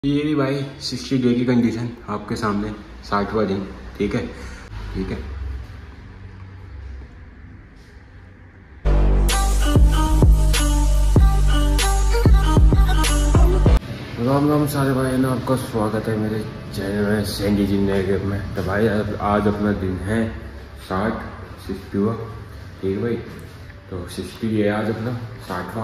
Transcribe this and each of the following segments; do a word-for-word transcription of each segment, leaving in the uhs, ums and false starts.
ये भी भाई सिक्सटी डे की कंडीशन आपके सामने, साठवां दिन। ठीक है ठीक है। राम राम सारे भाई ना, आपका स्वागत है मेरे चैनल में सैंडी जी नए गेम में। तो भाई आज अपना दिन है साठ सिक्सटी हुआ। ठीक है भाई, तो सिक्सटी है आज अपना साठवां।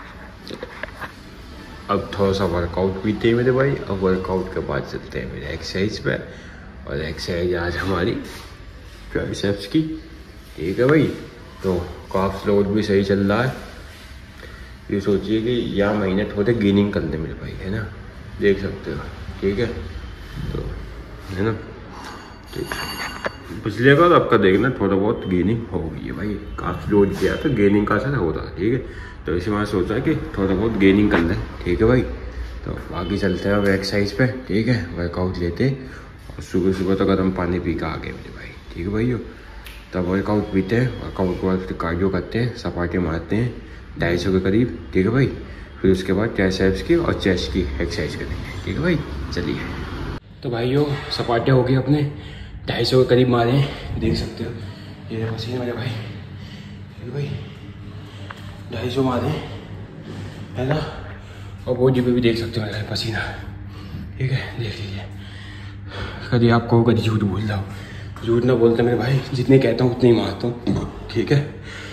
अब थोड़ा सा वर्कआउट भी थे मेरे भाई। अब वर्कआउट के बाद चलते हैं मेरे एक्सरसाइज पे। और एक्सरसाइज आज हमारी ट्राइसेप्स की। ठीक है भाई, तो काफ लोड भी सही चल रहा है। ये सोचिए कि यह महीने थोड़े गेनिंग कर ले मेरे भाई, है ना, देख सकते हो। ठीक है, तो है ना, ठीक है। पिछले का आपका देखना थोड़ा बहुत गेनिंग हो गई है भाई। काफ लोड किया तो गेनिंग का असर होता है। ठीक है, तो इसी मैंने सोचा कि थोड़ा बहुत गेनिंग कर लें। ठीक है भाई, तो बाकी चलते हैं अब एक्सरसाइज पे। ठीक है, वर्कआउट लेते और सुबह सुबह तो गर्म पानी पी के आ गए मेरे भाई। ठीक है भाई, तब वर्कआउट पीते हैं। वर्कआउट के बाद कार्डियो करते हैं, सपाटे मारते हैं ढाई सौ के करीब। ठीक है भाई, फिर उसके बाद ट्राइसेप्स की और चेस्ट की एक्सरसाइज करेंगे। ठीक है भाई, चलिए। तो भाइयों सपाटे हो गए अपने, ढाई सौ के करीब मारे हैं, देख सकते हो। ये मशीन मेरे भाई। ठीक है भाई, ढाई सौ मारे है ना। और बॉडी पे भी देख सकते हो मेरा पसीना। ठीक है, देख लीजिए। कभी आपको कभी झूठ बोल रहा हूँ, झूठ ना बोलते मेरे भाई, जितने कहता हूँ उतने ही मारता हूँ। ठीक है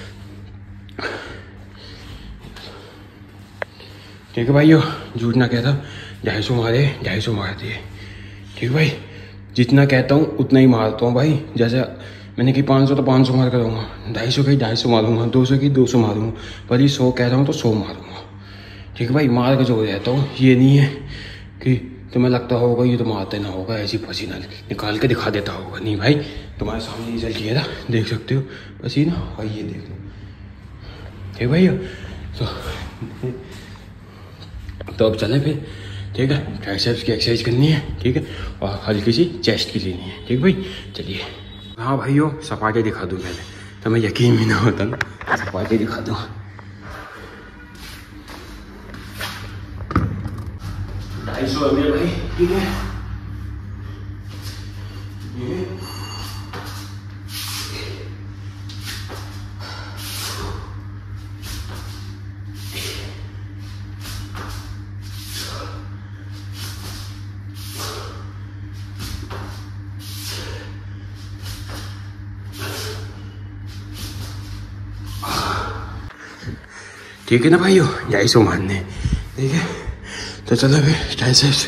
ठीक है भाइयों, झूठ ना कहता। ढाई सौ मारे, ढाई सौ मार दिए। ठीक है भाई, जितना कहता हूँ उतना ही मारता हूँ भाई। जैसे मैंने कि पाँच सौ तो पाँच सौ मार करूँगा, ढाई सौ की ढाई सौ मारूंगा, दो सौ की दो सौ मारूंगा, पर ये सौ कह रहा हूँ तो सौ मारूंगा। ठीक है भाई, मार के जो रहता हूँ। ये नहीं है कि तुम्हें लगता होगा ये तो मारते ना होगा, ऐसी पसीना निकाल के दिखा देता होगा। नहीं भाई, तुम्हारे सामने रिजल्ट ये था, देख सकते हो पसीना। और ये देख लो। ठीक है भाई, तो तो अब चलें फिर। ठीक है, ट्राइसेप्स की एक्सरसाइज करनी है। ठीक है, और हल्की सी चेस्ट की लेनी है। ठीक है भाई, चलिए। हाँ भाइयों, सपाटे दिखा दूँ पहले, तो मैं यकीन भी ना होता ना, सपाटे दिखा दूँ। ढाई सौ अभी भाई। ठीक है, ये ठीक है ना भाइयों, ढाई सौ मारने। ठीक है, तो चलो फिर ट्राइसेप्स।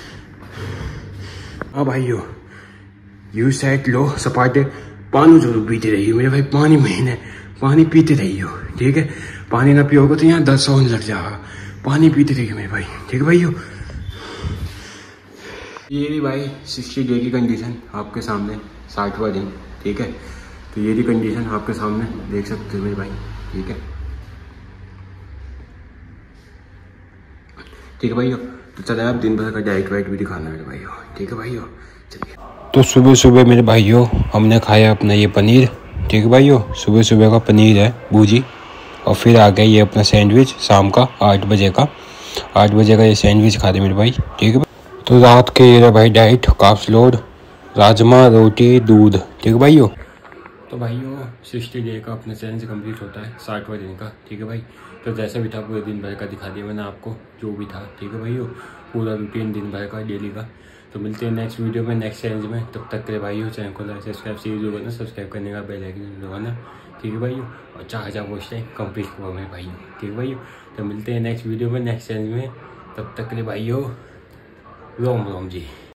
हाँ भाइयों, यू सेट लो सपाटे, पानी जरूर पीते रहिए मेरे भाई। पानी मेन है, पानी पीते रहिए। ठीक है, पानी ना पियोगे तो यहाँ दर्द होने लग जाएगा। पानी पीते रहिए मेरे भाई। ठीक है भाइयों, ये भी भाई सिक्सटी डे की कंडीशन आपके सामने, साठवां दिन। ठीक है, तो ये भी कंडीशन आपके सामने देख सकते हो मेरे भाई। ठीक है ठीक है भाइयों, तो चले आप दिन भर का डाइट वाइट भी दिखाना मेरे भाइयों। ठीक है भाइयों, चलिए। तो सुबह सुबह मेरे भाइयों हमने खाया अपना ये पनीर। ठीक है भाइयों, सुबह सुबह का पनीर है भूजी। और फिर आ गया ये अपना सैंडविच शाम का आठ बजे का। आठ बजे का ये सैंडविच खा रहे मेरे भाई। ठीक है, तो रात के ये भाई डाइट काफ्स लोड, राजमा रोटी दूध। ठीक है भाइयों, तो भाइयों सिक्सटी डे का अपना चैलेंज कंप्लीट होता है, साठवां दिन का। ठीक है भाई, तो जैसे भी था पूरे दिन भर का दिखा दिया मैंने आपको, जो भी था। ठीक है भाइयों, पूरा रूटीन दिन भर का डेली का। तो मिलते हैं नेक्स्ट वीडियो में, नेक्स्ट चैलेंज में। तब तक के लिए भाइयों चैनल को लाइक सब्सक्राइब सीरीज होगा ना, सब्सक्राइब करने का बेल आइकन दबाना। ठीक है भाइयों, और चार हज़ार वॉच टाइम कंप्लीट हुआ मेरे भाइयों। ठीक है भाइयों, तो मिलते हैं नेक्स्ट वीडियो में, नेक्स्ट चैलेंज में। तब तक के लिए भाइयों रोम रोम जी।